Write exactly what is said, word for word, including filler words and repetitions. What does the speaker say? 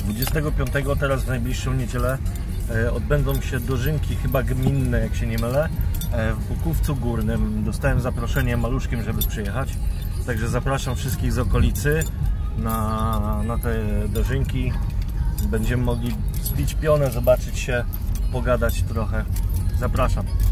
dwudziestego piątego, teraz w najbliższą niedzielę, odbędą się dożynki, chyba gminne, jak się nie mylę, w Bukówcu Górnym. Dostałem zaproszenie maluszkiem, żeby przyjechać. Także zapraszam wszystkich z okolicy na, na te dożynki. Będziemy mogli zbić pionę, zobaczyć się, pogadać trochę. Zapraszam.